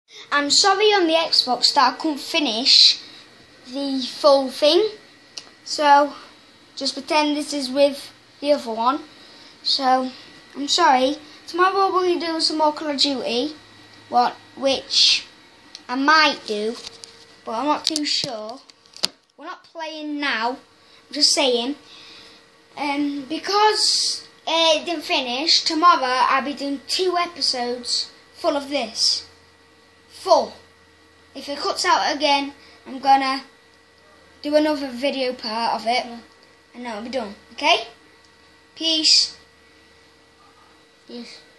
I'm sorry on the Xbox that I couldn't finish the full thing, so just pretend this is with the other one. So I'm sorry. Tomorrow we'll be doing some more Call of Duty, which I might do, but I'm not too sure. We're not playing now, I'm just saying. Because it didn't finish, tomorrow I'll be doing 2 episodes full of this. Full. If it cuts out again, I'm gonna do another video part of it, and that'll be done. Okay? Peace. Peace.